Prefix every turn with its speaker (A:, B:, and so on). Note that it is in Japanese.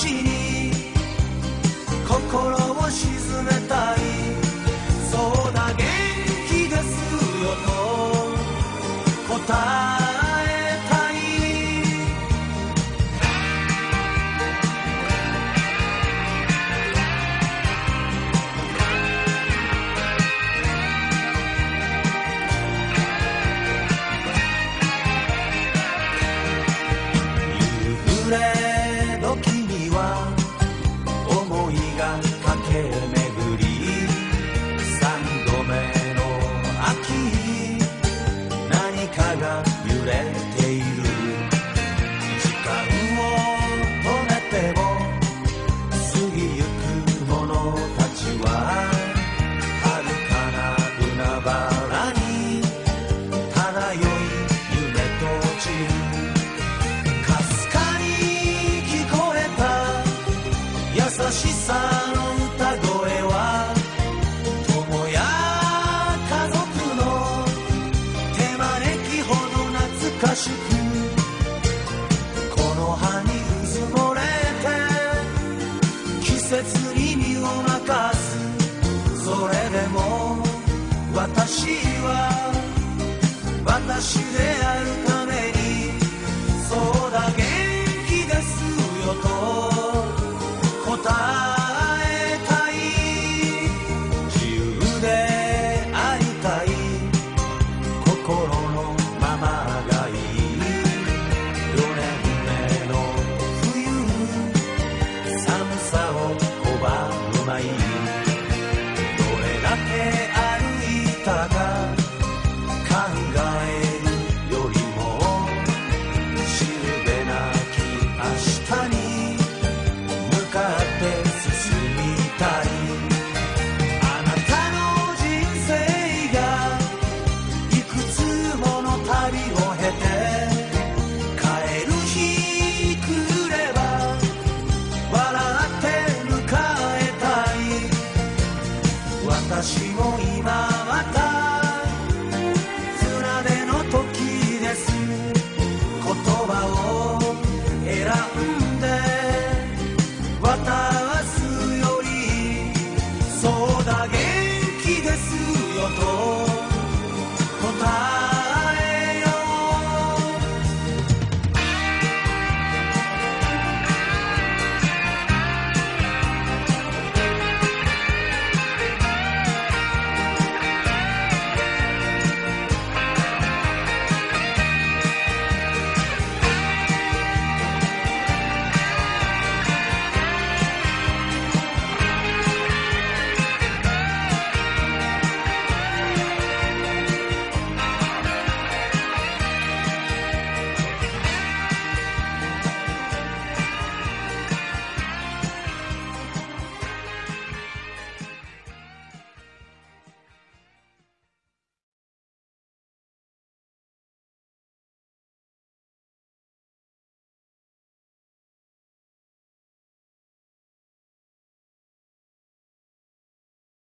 A: ちに心を沈めたい。そうだ元気ですよと答えたい。夕暮れ時には思いが駆け巡り、三度目の秋、何かが揺れている。時間を止めても過ぎゆく者たちは遥かな海原に漂い夢と散る。かすかに聞こえた優しさの歌声は友や家族の手招きほど懐かしく、この葉にうずもれて季節に身を任す。それでも私は私である。